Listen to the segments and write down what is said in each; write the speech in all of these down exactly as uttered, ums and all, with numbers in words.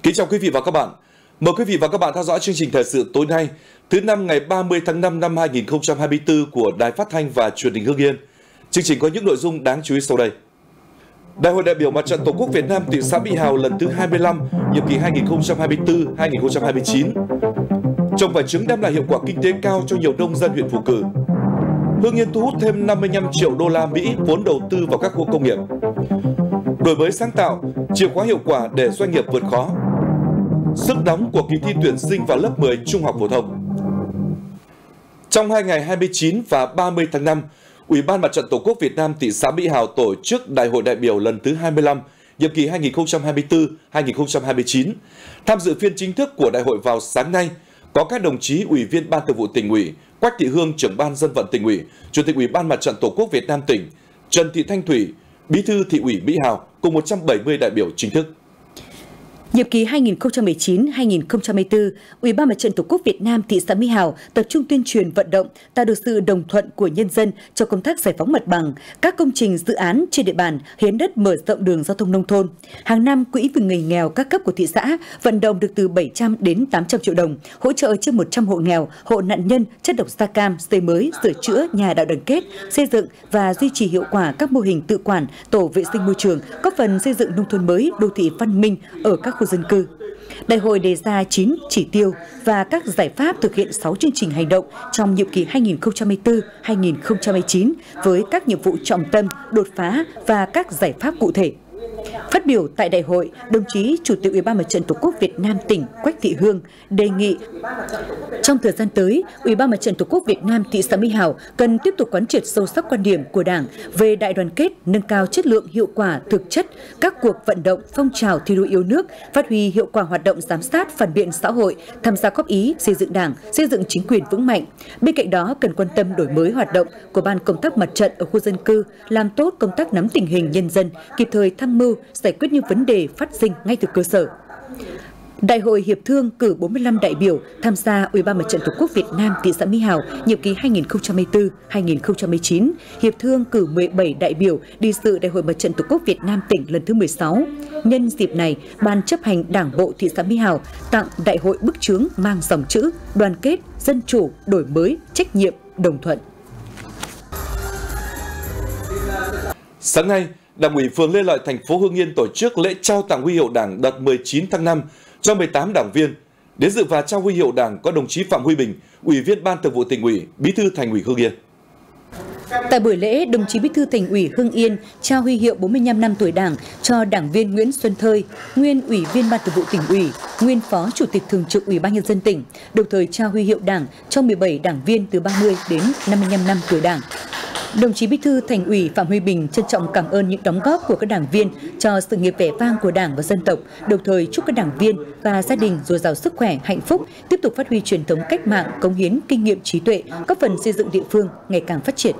Kính chào quý vị và các bạn. Mời quý vị và các bạn theo dõi chương trình thời sự tối nay, thứ năm ngày ba mươi tháng năm năm hai nghìn không trăm hai mươi tư của Đài Phát thanh và Truyền hình Hưng Yên. Chương trình có những nội dung đáng chú ý sau đây. Đại hội đại biểu Mặt trận Tổ quốc Việt Nam thị xã Mỹ Hào lần thứ hai mươi lăm, nhiệm kỳ hai nghìn không trăm hai mươi tư đến hai nghìn không trăm hai mươi chín. Trồng vải trứng đem lại hiệu quả kinh tế cao cho nhiều nông dân huyện Phù Cử. Hưng Yên thu hút thêm năm mươi lăm triệu đô la Mỹ vốn đầu tư vào các khu công nghiệp. Đổi mới sáng tạo, chìa khóa hiệu quả để doanh nghiệp vượt khó. Sức nóng của kỳ thi tuyển sinh vào lớp mười trung học phổ thông. Trong hai ngày hai mươi chín và ba mươi tháng năm, Ủy ban Mặt trận Tổ quốc Việt Nam thị xã Mỹ Hào tổ chức Đại hội đại biểu lần thứ hai mươi lăm, nhiệm kỳ hai nghìn không trăm hai mươi tư đến hai nghìn không trăm hai mươi chín. Tham dự phiên chính thức của đại hội vào sáng nay có các đồng chí Ủy viên Ban Thường vụ Tỉnh ủy, Quách Thị Hương, trưởng Ban Dân vận Tỉnh ủy, Chủ tịch Ủy ban Mặt trận Tổ quốc Việt Nam tỉnh, Trần Thị Thanh Thủy, Bí thư Thị ủy Mỹ Hào cùng một trăm bảy mươi đại biểu chính thức. Nhiệm kỳ hai nghìn không trăm mười chín đến hai nghìn không trăm hai mươi tư, Ủy ban Mặt trận Tổ quốc Việt Nam thị xã Mỹ Hào tập trung tuyên truyền vận động, tạo được sự đồng thuận của nhân dân cho công tác giải phóng mặt bằng, các công trình dự án trên địa bàn, hiến đất mở rộng đường giao thông nông thôn. Hàng năm, quỹ vì người nghèo các cấp của thị xã vận động được từ bảy trăm đến tám trăm triệu đồng, hỗ trợ trên một trăm hộ nghèo, hộ nạn nhân chất độc da cam, xây mới, sửa chữa nhà đại đoàn kết, xây dựng và duy trì hiệu quả các mô hình tự quản, tổ vệ sinh môi trường, góp phần xây dựng nông thôn mới, đô thị văn minh ở các khu dân cư. Đại hội đề ra chín chỉ tiêu và các giải pháp thực hiện sáu chương trình hành động trong nhiệm kỳ hai nghìn không trăm hai mươi tư đến hai nghìn không trăm hai mươi chín với các nhiệm vụ trọng tâm, đột phá và các giải pháp cụ thể. Phát biểu tại đại hội, đồng chí Chủ tịch Ủy ban Mặt trận Tổ quốc Việt Nam tỉnh Quách Thị Hương đề nghị trong thời gian tới, Ủy ban Mặt trận Tổ quốc Việt Nam thị xã Mỹ Hào cần tiếp tục quán triệt sâu sắc quan điểm của Đảng về đại đoàn kết, nâng cao chất lượng, hiệu quả, thực chất các cuộc vận động, phong trào thi đua yêu nước, phát huy hiệu quả hoạt động giám sát, phản biện xã hội, tham gia góp ý xây dựng Đảng, xây dựng chính quyền vững mạnh. Bên cạnh đó, cần quan tâm đổi mới hoạt động của ban công tác mặt trận ở khu dân cư, làm tốt công tác nắm tình hình nhân dân, kịp thời tham mưu giải quyết những vấn đề phát sinh ngay từ cơ sở. Đại hội hiệp thương cử bốn mươi lăm đại biểu tham gia Ủy ban Mặt trận Tổ quốc Việt Nam thị xã Mỹ Hào nhiệm kỳ hai nghìn không trăm hai mươi tư đến hai nghìn không trăm hai mươi chín. Hiệp thương cử mười bảy đại biểu đi dự Đại hội Mặt trận Tổ quốc Việt Nam tỉnh lần thứ mười sáu. Nhân dịp này, Ban chấp hành Đảng bộ thị xã Mỹ Hào tặng đại hội bức chướng mang dòng chữ đoàn kết, dân chủ, đổi mới, trách nhiệm, đồng thuận. Sáng nay, Đảng ủy phường Lê Lợi, thành phố Hưng Yên tổ chức lễ trao tặng huy hiệu Đảng đợt mười chín tháng năm cho mười tám đảng viên. Đến dự và trao huy hiệu Đảng có đồng chí Phạm Huy Bình, Ủy viên Ban Thường vụ Tỉnh ủy, Bí thư Thành ủy Hưng Yên. Tại buổi lễ, đồng chí Bí thư Thành ủy Hưng Yên trao huy hiệu bốn mươi lăm năm tuổi Đảng cho đảng viên Nguyễn Xuân Thơi, nguyên Ủy viên Ban Thường vụ Tỉnh ủy, nguyên Phó Chủ tịch Thường trực Ủy ban Nhân dân tỉnh, đồng thời trao huy hiệu Đảng cho mười bảy đảng viên từ ba mươi đến năm mươi lăm năm tuổi Đảng. Đồng chí Bí thư Thành ủy Phạm Huy Bình trân trọng cảm ơn những đóng góp của các đảng viên cho sự nghiệp vẻ vang của Đảng và dân tộc, đồng thời chúc các đảng viên và gia đình dồi dào sức khỏe, hạnh phúc, tiếp tục phát huy truyền thống cách mạng, cống hiến kinh nghiệm trí tuệ, góp phần xây dựng địa phương ngày càng phát triển.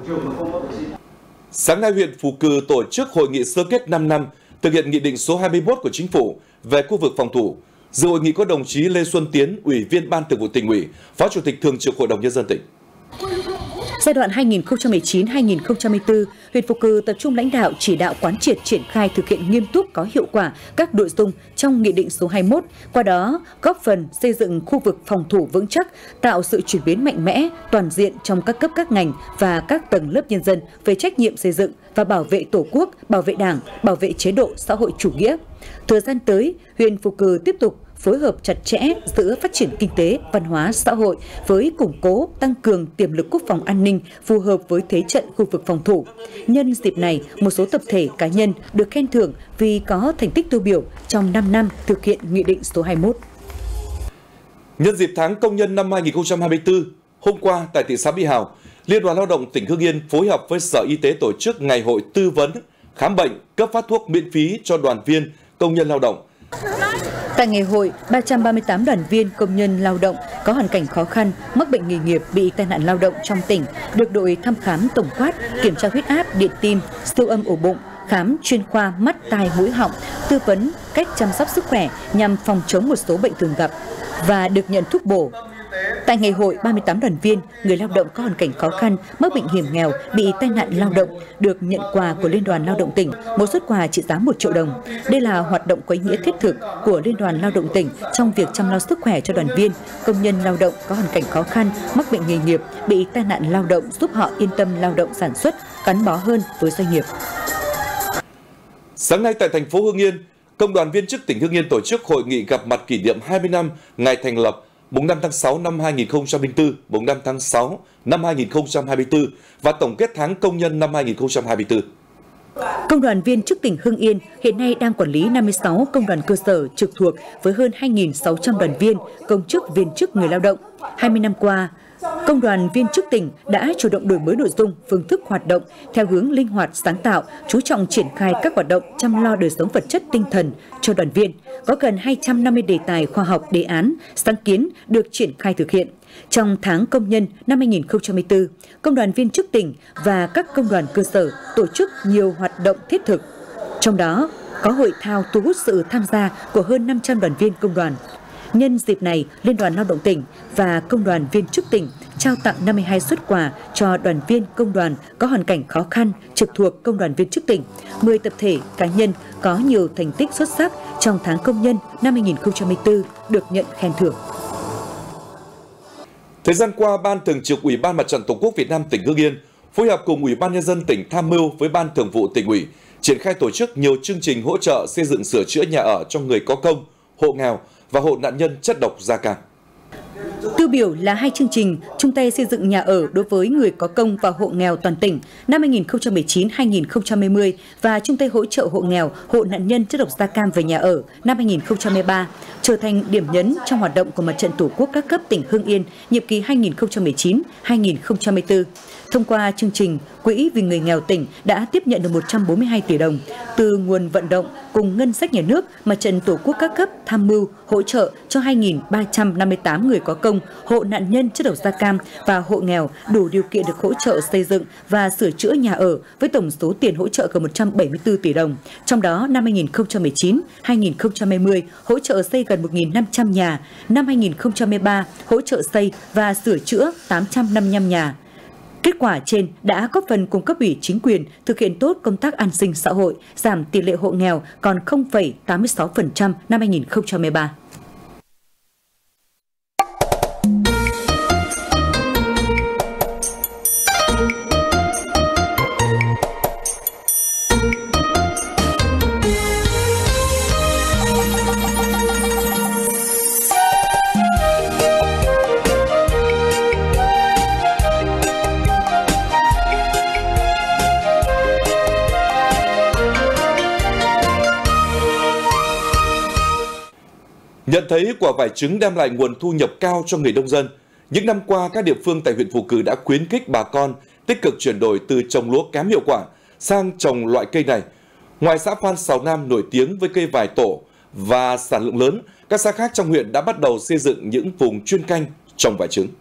Sáng nay, huyện Phù Cử tổ chức hội nghị sơ kết năm năm thực hiện nghị định số hai mươi mốt của Chính phủ về khu vực phòng thủ. Dự hội nghị có đồng chí Lê Xuân Tiến, Ủy viên Ban Thường vụ Tỉnh ủy, Phó Chủ tịch Thường trực Hội đồng Nhân dân tỉnh. Giai đoạn hai nghìn không trăm mười chín đến hai nghìn không trăm hai mươi tư, huyện Phù Cử tập trung lãnh đạo chỉ đạo quán triệt triển khai thực hiện nghiêm túc có hiệu quả các nội dung trong nghị định số hai mươi mốt, qua đó góp phần xây dựng khu vực phòng thủ vững chắc, tạo sự chuyển biến mạnh mẽ, toàn diện trong các cấp các ngành và các tầng lớp nhân dân về trách nhiệm xây dựng và bảo vệ Tổ quốc, bảo vệ Đảng, bảo vệ chế độ xã hội chủ nghĩa. Thời gian tới, huyện Phù Cử tiếp tục phối hợp chặt chẽ giữa phát triển kinh tế, văn hóa, xã hội với củng cố, tăng cường tiềm lực quốc phòng an ninh phù hợp với thế trận khu vực phòng thủ. Nhân dịp này, một số tập thể cá nhân được khen thưởng vì có thành tích tiêu biểu trong năm năm thực hiện nghị định số hai mươi mốt. Nhân dịp tháng công nhân năm hai nghìn không trăm hai mươi tư, hôm qua tại thị xã Mỹ Hào, Liên đoàn Lao động tỉnh Hưng Yên phối hợp với Sở Y tế tổ chức ngày hội tư vấn, khám bệnh, cấp phát thuốc miễn phí cho đoàn viên, công nhân lao động. Tại ngày hội, ba trăm ba mươi tám đoàn viên công nhân lao động có hoàn cảnh khó khăn, mắc bệnh nghề nghiệp, bị tai nạn lao động trong tỉnh được đội thăm khám tổng quát, kiểm tra huyết áp, điện tim, siêu âm ổ bụng, khám chuyên khoa mắt, tai, mũi, họng, tư vấn cách chăm sóc sức khỏe nhằm phòng chống một số bệnh thường gặp và được nhận thuốc bổ. Tại ngày hội, ba mươi tám đoàn viên, người lao động có hoàn cảnh khó khăn, mắc bệnh hiểm nghèo, bị tai nạn lao động được nhận quà của Liên đoàn Lao động tỉnh, một suất quà trị giá một triệu đồng. Đây là hoạt động có ý nghĩa thiết thực của Liên đoàn Lao động tỉnh trong việc chăm lo sức khỏe cho đoàn viên, công nhân lao động có hoàn cảnh khó khăn, mắc bệnh nghề nghiệp, bị tai nạn lao động, giúp họ yên tâm lao động sản xuất, gắn bó hơn với doanh nghiệp. Sáng nay tại thành phố Hưng Yên, Công đoàn viên chức tỉnh Hưng Yên tổ chức hội nghị gặp mặt kỷ niệm hai mươi năm ngày thành lập mùng năm tháng sáu năm hai nghìn không trăm lẻ bốn, mùng năm tháng sáu năm hai nghìn không trăm hai mươi tư và tổng kết tháng công nhân năm hai nghìn không trăm hai mươi tư. Công đoàn viên chức tỉnh Hưng Yên hiện nay đang quản lý năm mươi sáu công đoàn cơ sở trực thuộc với hơn hai nghìn sáu trăm đoàn viên, công chức, viên chức, người lao động. hai mươi năm qua, Công đoàn viên chức tỉnh đã chủ động đổi mới nội dung, phương thức hoạt động theo hướng linh hoạt, sáng tạo, chú trọng triển khai các hoạt động chăm lo đời sống vật chất tinh thần cho đoàn viên. Có gần hai trăm năm mươi đề tài khoa học, đề án, sáng kiến được triển khai thực hiện. Trong tháng công nhân năm hai nghìn không trăm hai mươi tư, Công đoàn viên chức tỉnh và các công đoàn cơ sở tổ chức nhiều hoạt động thiết thực. Trong đó có hội thao thu hút sự tham gia của hơn năm trăm đoàn viên công đoàn. Nhân dịp này, Liên đoàn Lao động tỉnh và Công đoàn viên chức tỉnh trao tặng năm mươi hai suất quà cho đoàn viên công đoàn có hoàn cảnh khó khăn trực thuộc Công đoàn viên chức tỉnh, mười tập thể cá nhân có nhiều thành tích xuất sắc trong tháng công nhân năm hai nghìn không trăm hai mươi tư được nhận khen thưởng. Thời gian qua, Ban Thường trực Ủy ban Mặt trận Tổ quốc Việt Nam tỉnh Hưng Yên phối hợp cùng Ủy ban Nhân dân tỉnh tham mưu với Ban Thường vụ Tỉnh ủy triển khai tổ chức nhiều chương trình hỗ trợ xây dựng sửa chữa nhà ở cho người có công, hộ nghèo và hộ nạn nhân chất độc da cam. Tiêu biểu là hai chương trình chung tay xây dựng nhà ở đối với người có công và hộ nghèo toàn tỉnh năm hai nghìn không trăm mười chín đến hai nghìn không trăm hai mươi và chung tay hỗ trợ hộ nghèo, hộ nạn nhân chất độc da cam về nhà ở năm hai nghìn không trăm hai mươi ba trở thành điểm nhấn trong hoạt động của Mặt trận Tổ quốc các cấp tỉnh Hưng Yên nhiệm kỳ hai nghìn không trăm mười chín đến hai nghìn không trăm hai mươi tư. Thông qua chương trình, Quỹ vì người nghèo tỉnh đã tiếp nhận được một trăm bốn mươi hai tỷ đồng từ nguồn vận động cùng ngân sách nhà nước. Mặt trận Tổ quốc các cấp tham mưu hỗ trợ cho hai nghìn ba trăm năm mươi tám người có công, hộ nạn nhân chất độc da cam và hộ nghèo đủ điều kiện được hỗ trợ xây dựng và sửa chữa nhà ở với tổng số tiền hỗ trợ gần một trăm bảy mươi tư tỷ đồng. Trong đó, năm hai nghìn không trăm mười chín đến hai nghìn không trăm hai mươi hỗ trợ xây gần một nghìn năm trăm nhà, năm hai nghìn không trăm hai mươi ba hỗ trợ xây và sửa chữa tám trăm năm mươi lăm nhà. Kết quả trên đã góp phần cùng cấp ủy chính quyền thực hiện tốt công tác an sinh xã hội, giảm tỷ lệ hộ nghèo còn không phẩy tám mươi sáu phần trăm năm hai nghìn không trăm hai mươi ba. Nhận thấy quả vải trứng đem lại nguồn thu nhập cao cho người nông dân, những năm qua các địa phương tại huyện Phù Cử đã khuyến khích bà con tích cực chuyển đổi từ trồng lúa kém hiệu quả sang trồng loại cây này. Ngoài xã Phan Xào Nam nổi tiếng với cây vải tổ và sản lượng lớn, các xã khác trong huyện đã bắt đầu xây dựng những vùng chuyên canh trồng vải trứng.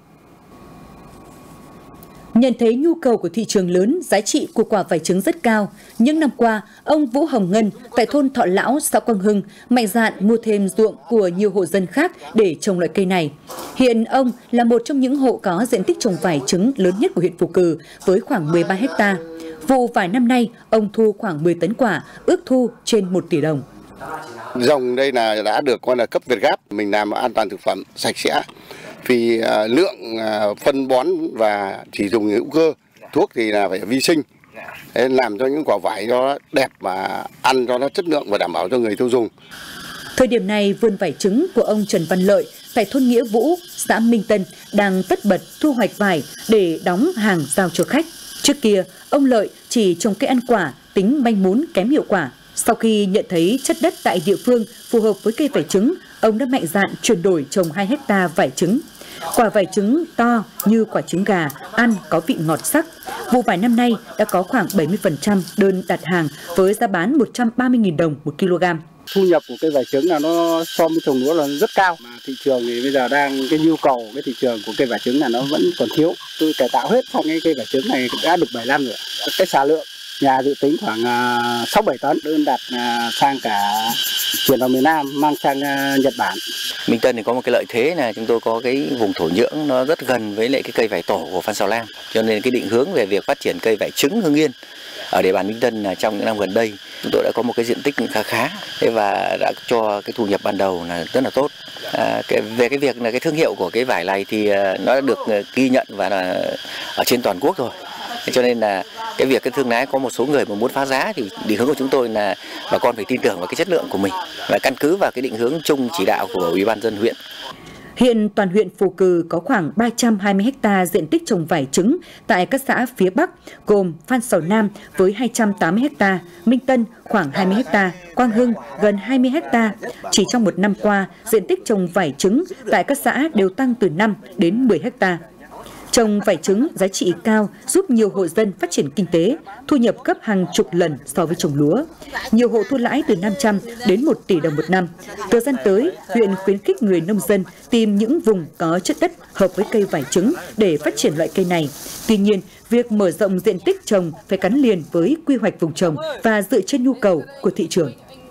Nhận thấy nhu cầu của thị trường lớn, giá trị của quả vải trứng rất cao. Những năm qua, ông Vũ Hồng Ngân tại thôn Thọ Lão, xã Quang Hưng mạnh dạn mua thêm ruộng của nhiều hộ dân khác để trồng loại cây này. Hiện ông là một trong những hộ có diện tích trồng vải trứng lớn nhất của huyện Phù Cử với khoảng mười ba héc ta. Vụ vải năm nay, ông thu khoảng mười tấn quả, ước thu trên một tỷ đồng. Dòng đây là đã được coi là cấp Việt Gáp, mình làm an toàn thực phẩm, sạch sẽ. Vì uh, lượng uh, phân bón và chỉ dùng hữu cơ, thuốc thì là phải vi sinh. Để làm cho những quả vải nó đẹp và ăn cho nó chất lượng và đảm bảo cho người tiêu dùng. Thời điểm này, vườn vải trứng của ông Trần Văn Lợi tại thôn Nghĩa Vũ, xã Minh Tân đang tất bật thu hoạch vải để đóng hàng giao cho khách. Trước kia, ông Lợi chỉ trồng cây ăn quả, tính manh mún kém hiệu quả. Sau khi nhận thấy chất đất tại địa phương phù hợp với cây vải trứng, ông đã mạnh dạn chuyển đổi trồng hai héc ta vải trứng. Quả vải trứng to như quả trứng gà, ăn có vị ngọt sắc. Vụ vải năm nay đã có khoảng bảy mươi phần trăm đơn đặt hàng với giá bán một trăm ba mươi nghìn đồng một kg. Thu nhập của cây vải trứng là nó so với trồng lúa là rất cao. Mà thị trường thì bây giờ đang cái nhu cầu cái thị trường của cây vải trứng là nó vẫn còn thiếu. Tôi cải tạo hết xong cái cây vải trứng này đã được bảy năm rồi. Cái sản lượng nhà dự tính khoảng sáu bảy tấn, đơn đặt sang cả chuyển vào miền Nam mang sang Nhật Bản. Minh Tân thì có một cái lợi thế là chúng tôi có cái vùng thổ nhưỡng nó rất gần với lại cái cây vải tổ của Phan Xào Lam, cho nên cái định hướng về việc phát triển cây vải trứng Hưng Yên ở địa bàn Minh Tân là trong những năm gần đây chúng tôi đã có một cái diện tích khá khá và đã cho cái thu nhập ban đầu là rất là tốt. À, cái, về cái việc là cái thương hiệu của cái vải này thì nó đã được ghi nhận và là ở trên toàn quốc rồi. Cho nên là cái việc cái thương lái có một số người mà muốn phá giá thì định hướng của chúng tôi là bà con phải tin tưởng vào cái chất lượng của mình và căn cứ vào cái định hướng chung chỉ đạo của Ủy ban nhân dân huyện. Hiện toàn huyện Phù Cừ có khoảng ba trăm hai mươi ha diện tích trồng vải trứng tại các xã phía Bắc gồm Phan Xào Nam với hai trăm tám mươi ha, Minh Tân khoảng hai mươi ha, Quang Hưng gần hai mươi ha. Chỉ trong một năm qua, diện tích trồng vải trứng tại các xã đều tăng từ năm đến mười ha. Trồng vải trứng giá trị cao giúp nhiều hộ dân phát triển kinh tế, thu nhập gấp hàng chục lần so với trồng lúa. Nhiều hộ thu lãi từ năm trăm đến một tỷ đồng một năm. Thời gian tới, huyện khuyến khích người nông dân tìm những vùng có chất đất hợp với cây vải trứng để phát triển loại cây này. Tuy nhiên, việc mở rộng diện tích trồng phải gắn liền với quy hoạch vùng trồng và dựa trên nhu cầu của thị trường.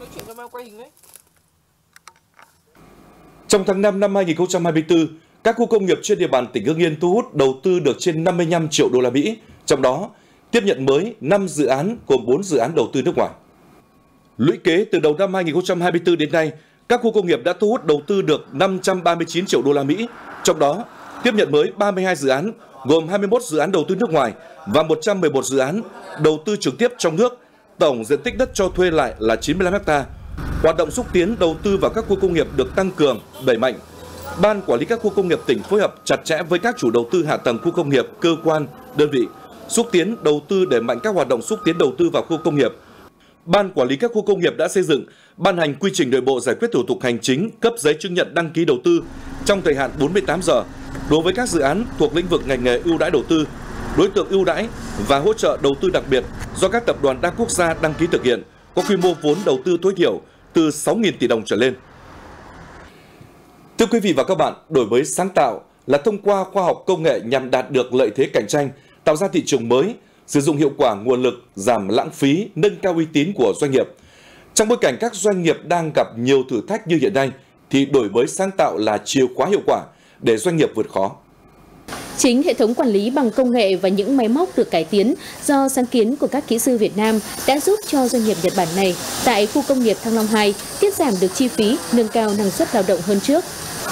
Trong tháng năm năm hai nghìn không trăm hai mươi tư, các khu công nghiệp trên địa bàn tỉnh Hưng Yên thu hút đầu tư được trên năm mươi lăm triệu đô la Mỹ, trong đó tiếp nhận mới năm dự án gồm bốn dự án đầu tư nước ngoài. Lũy kế từ đầu năm hai nghìn không trăm hai mươi tư đến nay, các khu công nghiệp đã thu hút đầu tư được năm trăm ba mươi chín triệu đô la Mỹ, trong đó tiếp nhận mới ba mươi hai dự án gồm hai mươi mốt dự án đầu tư nước ngoài và một trăm mười một dự án đầu tư trực tiếp trong nước. Tổng diện tích đất cho thuê lại là chín mươi lăm ha. Hoạt động xúc tiến đầu tư vào các khu công nghiệp được tăng cường, đẩy mạnh. Ban quản lý các khu công nghiệp tỉnh phối hợp chặt chẽ với các chủ đầu tư hạ tầng khu công nghiệp, cơ quan, đơn vị, xúc tiến đầu tư đẩy mạnh các hoạt động xúc tiến đầu tư vào khu công nghiệp. Ban quản lý các khu công nghiệp đã xây dựng, ban hành quy trình nội bộ giải quyết thủ tục hành chính, cấp giấy chứng nhận đăng ký đầu tư trong thời hạn bốn mươi tám giờ đối với các dự án thuộc lĩnh vực ngành nghề ưu đãi đầu tư, đối tượng ưu đãi và hỗ trợ đầu tư đặc biệt do các tập đoàn đa quốc gia đăng ký thực hiện, có quy mô vốn đầu tư tối thiểu từ sáu nghìn tỷ đồng trở lên. Thưa quý vị và các bạn, đổi mới sáng tạo là thông qua khoa học công nghệ nhằm đạt được lợi thế cạnh tranh, tạo ra thị trường mới, sử dụng hiệu quả nguồn lực, giảm lãng phí, nâng cao uy tín của doanh nghiệp. Trong bối cảnh các doanh nghiệp đang gặp nhiều thử thách như hiện nay, thì đổi mới sáng tạo là chìa khóa hiệu quả để doanh nghiệp vượt khó. Chính hệ thống quản lý bằng công nghệ và những máy móc được cải tiến do sáng kiến của các kỹ sư Việt Nam đã giúp cho doanh nghiệp Nhật Bản này tại khu công nghiệp Thăng Long hai tiết giảm được chi phí, nâng cao năng suất lao động hơn trước.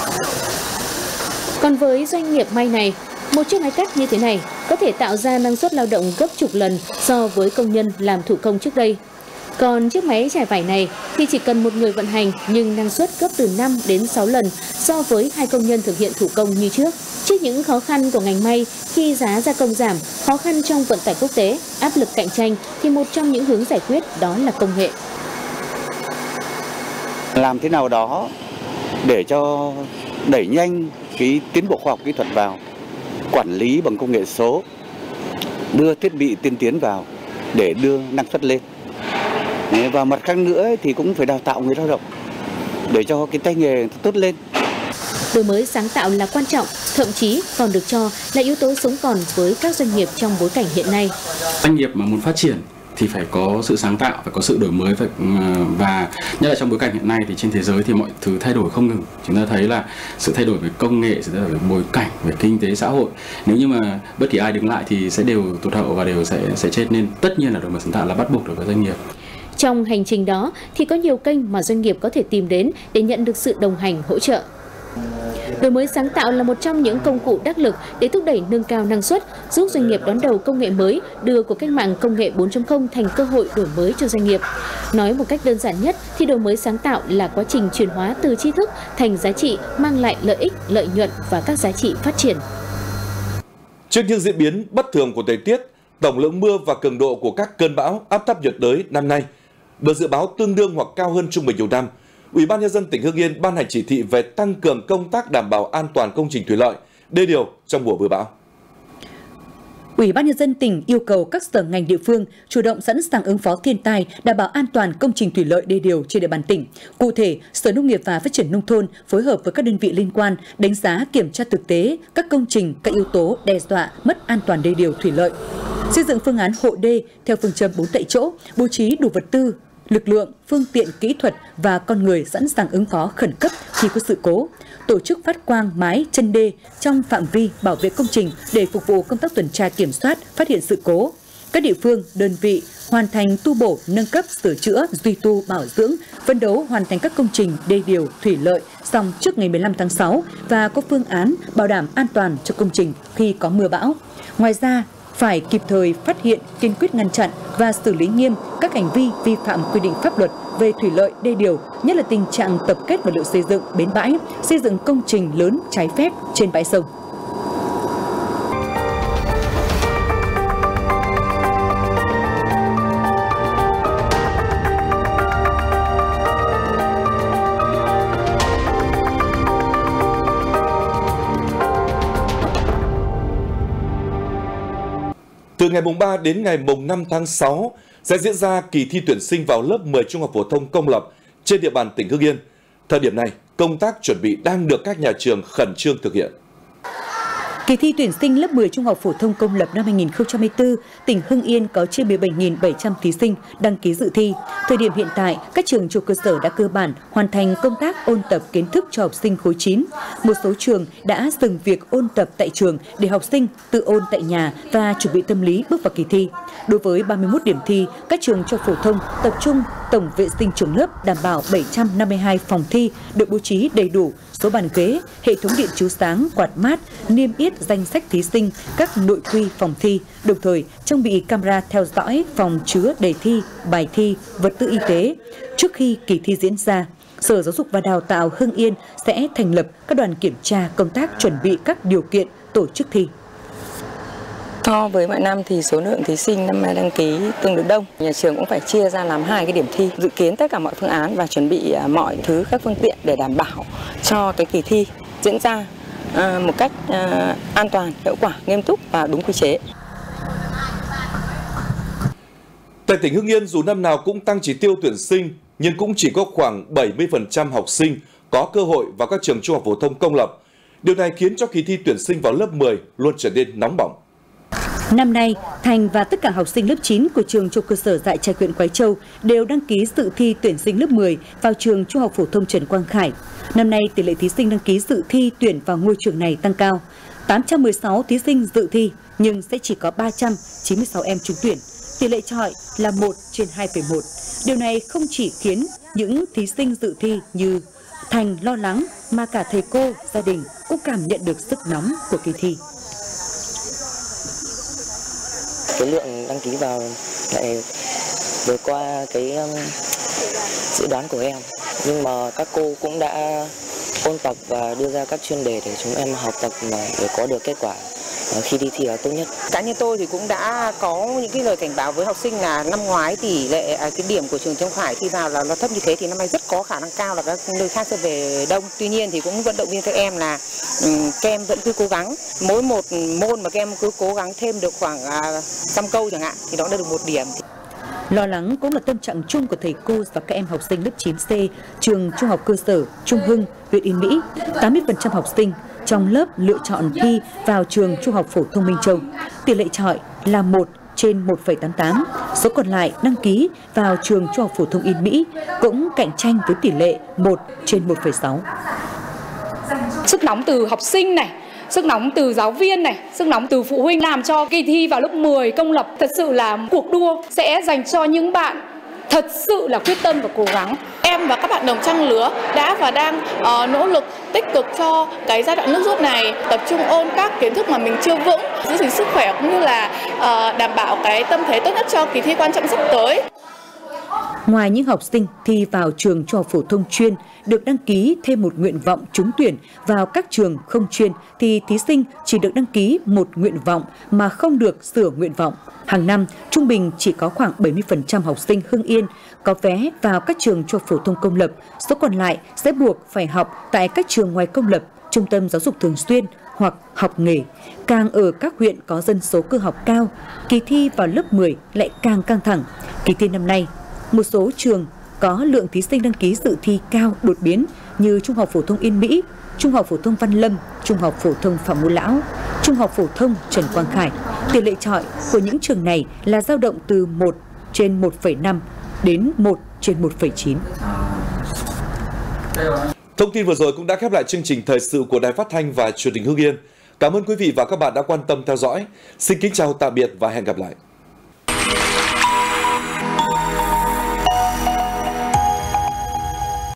Còn với doanh nghiệp may này, một chiếc máy cắt như thế này có thể tạo ra năng suất lao động gấp chục lần so với công nhân làm thủ công trước đây. Còn chiếc máy trải vải này thì chỉ cần một người vận hành nhưng năng suất gấp từ năm đến sáu lần so với hai công nhân thực hiện thủ công như trước. Trước những khó khăn của ngành may khi giá gia công giảm, khó khăn trong vận tải quốc tế, áp lực cạnh tranh thì một trong những hướng giải quyết đó là công nghệ. Làm thế nào đó để cho đẩy nhanh cái tiến bộ khoa học kỹ thuật vào, quản lý bằng công nghệ số, đưa thiết bị tiên tiến vào để đưa năng suất lên. Và mặt khác nữa thì cũng phải đào tạo người lao động để cho cái tay nghề tốt lên. Đổi mới sáng tạo là quan trọng, thậm chí còn được cho là yếu tố sống còn với các doanh nghiệp trong bối cảnh hiện nay. Doanh nghiệp mà muốn phát triển thì phải có sự sáng tạo, phải có sự đổi mới, phải, và nhất là trong bối cảnh hiện nay thì trên thế giới thì mọi thứ thay đổi không ngừng. Chúng ta thấy là sự thay đổi về công nghệ, sự thay đổi về bối cảnh, về kinh tế xã hội. Nếu như mà bất kỳ ai đứng lại thì sẽ đều tụt hậu và đều sẽ sẽ chết, nên tất nhiên là đổi mới sáng tạo là bắt buộc đối với doanh nghiệp. Trong hành trình đó thì có nhiều kênh mà doanh nghiệp có thể tìm đến để nhận được sự đồng hành, hỗ trợ. Đổi mới sáng tạo là một trong những công cụ đắc lực để thúc đẩy nâng cao năng suất, giúp doanh nghiệp đón đầu công nghệ mới, đưa cuộc cách mạng công nghệ bốn chấm không thành cơ hội đổi mới cho doanh nghiệp. Nói một cách đơn giản nhất thì đổi mới sáng tạo là quá trình chuyển hóa từ tri thức thành giá trị, mang lại lợi ích, lợi nhuận và các giá trị phát triển. Trước những diễn biến bất thường của thời tiết, tổng lượng mưa và cường độ của các cơn bão, áp thấp nhiệt đới năm nay được dự báo tương đương hoặc cao hơn trung bình nhiều năm. Ủy ban nhân dân tỉnh Hưng Yên ban hành chỉ thị về tăng cường công tác đảm bảo an toàn công trình thủy lợi, đê điều trong mùa mưa bão. Ủy ban nhân dân tỉnh yêu cầu các sở ngành địa phương chủ động sẵn sàng ứng phó thiên tai, đảm bảo an toàn công trình thủy lợi đê điều trên địa bàn tỉnh. Cụ thể, Sở Nông nghiệp và Phát triển nông thôn phối hợp với các đơn vị liên quan đánh giá kiểm tra thực tế các công trình, các yếu tố đe dọa mất an toàn đê điều thủy lợi. Xây dựng phương án hộ đê theo phương châm bốn tại chỗ, bố trí đủ vật tư, lực lượng, phương tiện kỹ thuật và con người sẵn sàng ứng phó khẩn cấp khi có sự cố, tổ chức phát quang mái chân đê trong phạm vi bảo vệ công trình để phục vụ công tác tuần tra kiểm soát, phát hiện sự cố. Các địa phương, đơn vị hoàn thành tu bổ, nâng cấp, sửa chữa, duy tu, bảo dưỡng, phấn đấu hoàn thành các công trình đê điều, thủy lợi xong trước ngày mười lăm tháng sáu và có phương án bảo đảm an toàn cho công trình khi có mưa bão. Ngoài ra, phải kịp thời phát hiện, kiên quyết ngăn chặn và xử lý nghiêm các hành vi vi phạm quy định pháp luật về thủy lợi, đê điều, nhất là tình trạng tập kết vật liệu xây dựng, bến bãi, xây dựng công trình lớn trái phép trên bãi sông. Từ ngày mùng ba đến ngày mùng năm tháng sáu sẽ diễn ra kỳ thi tuyển sinh vào lớp mười trung học phổ thông công lập trên địa bàn tỉnh Hưng Yên. Thời điểm này, công tác chuẩn bị đang được các nhà trường khẩn trương thực hiện. Kỳ thi tuyển sinh lớp mười trung học phổ thông công lập năm hai nghìn không trăm hai mươi tư, tỉnh Hưng Yên có trên mười bảy nghìn bảy trăm thí sinh đăng ký dự thi. Thời điểm hiện tại, các trường trung cơ sở đã cơ bản hoàn thành công tác ôn tập kiến thức cho học sinh khối chín. Một số trường đã dừng việc ôn tập tại trường để học sinh tự ôn tại nhà và chuẩn bị tâm lý bước vào kỳ thi. Đối với ba mươi mốt điểm thi, các trường trung học phổ thông tập trung tổng vệ sinh trường lớp, đảm bảo bảy trăm năm mươi hai phòng thi được bố trí đầy đủ số bàn ghế, hệ thống điện chiếu sáng, quạt mát, niêm yết danh sách thí sinh, các nội quy phòng thi, đồng thời trang bị camera theo dõi phòng chứa đề thi, bài thi, vật tư y tế. Trước khi kỳ thi diễn ra, Sở Giáo dục và Đào tạo Hưng Yên sẽ thành lập các đoàn kiểm tra công tác chuẩn bị các điều kiện tổ chức thi. So với mọi năm thì số lượng thí sinh năm nay đăng ký tương đối đông. Nhà trường cũng phải chia ra làm hai cái điểm thi, dự kiến tất cả mọi phương án và chuẩn bị mọi thứ các phương tiện để đảm bảo cho cái kỳ thi diễn ra một cách an toàn, hiệu quả, nghiêm túc và đúng quy chế. Tại tỉnh Hưng Yên, dù năm nào cũng tăng chỉ tiêu tuyển sinh, nhưng cũng chỉ có khoảng bảy mươi phần trăm học sinh có cơ hội vào các trường trung học phổ thông công lập. Điều này khiến cho kỳ thi tuyển sinh vào lớp mười luôn trở nên nóng bỏng. Năm nay, Thành và tất cả học sinh lớp chín của trường trung cơ sở Dại Trạch huyện Quái Châu đều đăng ký dự thi tuyển sinh lớp mười vào trường Trung học phổ thông Trần Quang Khải. Năm nay, tỷ lệ thí sinh đăng ký dự thi tuyển vào ngôi trường này tăng cao. tám trăm mười sáu thí sinh dự thi nhưng sẽ chỉ có ba trăm chín mươi sáu em trúng tuyển. Tỷ lệ chọi là một trên hai phẩy một. Điều này không chỉ khiến những thí sinh dự thi như Thành lo lắng mà cả thầy cô, gia đình cũng cảm nhận được sức nóng của kỳ thi. Cái lượng đăng ký vào lại vượt qua cái um, dự đoán của em, nhưng mà các cô cũng đã ôn tập và đưa ra các chuyên đề để chúng em học tập để có được kết quả khi đi thi là tốt nhất. Cá nhân tôi thì cũng đã có những cái lời cảnh báo với học sinh là năm ngoái tỷ lệ cái điểm của trường Trần Quang Khải thi vào là nó thấp như thế thì năm nay rất có khả năng cao là các nơi khác sẽ về đông. Tuy nhiên thì cũng vận động viên các em là um, các em vẫn cứ cố gắng, mỗi một môn mà các em cứ cố gắng thêm được khoảng uh, trăm câu chẳng hạn thì đó đã được một điểm. Lo lắng cũng là tâm trạng chung của thầy cô và các em học sinh lớp chín C trường Trung học cơ sở Trung Hưng, huyện Yên Mỹ. tám mươi phần trăm học sinh trong lớp lựa chọn thi vào trường Trung học phổ thông Minh Châu. Tỷ lệ chọi là một trên một phẩy tám tám. Số còn lại đăng ký vào trường Trung học phổ thông Yên Mỹ cũng cạnh tranh với tỷ lệ một trên một phẩy sáu. Sức nóng từ học sinh này, sức nóng từ giáo viên này, sức nóng từ phụ huynh làm cho kỳ thi vào lớp mười công lập thật sự là cuộc đua sẽ dành cho những bạn thật sự là quyết tâm và cố gắng. Em và các bạn đồng trang lứa đã và đang uh, nỗ lực tích cực cho cái giai đoạn nước rút này, tập trung ôn các kiến thức mà mình chưa vững, giữ gìn sức khỏe cũng như là uh, đảm bảo cái tâm thế tốt nhất cho kỳ thi quan trọng sắp tới. Ngoài những học sinh thi vào trường Trung học phổ thông chuyên được đăng ký thêm một nguyện vọng trúng tuyển vào các trường không chuyên thì thí sinh chỉ được đăng ký một nguyện vọng mà không được sửa nguyện vọng. Hàng năm, trung bình chỉ có khoảng bảy mươi phần trăm học sinh Hưng Yên có vé vào các trường trung học phổ thông công lập, số còn lại sẽ buộc phải học tại các trường ngoài công lập, trung tâm giáo dục thường xuyên hoặc học nghề. Càng ở các huyện có dân số cơ học cao, kỳ thi vào lớp mười lại càng căng thẳng. Kỳ thi năm nay, một số trường có lượng thí sinh đăng ký dự thi cao đột biến như Trung học phổ thông Yên Mỹ, Trung học phổ thông Văn Lâm, Trung học phổ thông Phạm Ngũ Lão, Trung học phổ thông Trần Quang Khải. Tỷ lệ chọi của những trường này là dao động từ một trên một phẩy năm đến một trên một phẩy chín. Thông tin vừa rồi cũng đã khép lại chương trình thời sự của Đài Phát thanh và Truyền hình Hưng Yên. Cảm ơn quý vị và các bạn đã quan tâm theo dõi. Xin kính chào tạm biệt và hẹn gặp lại.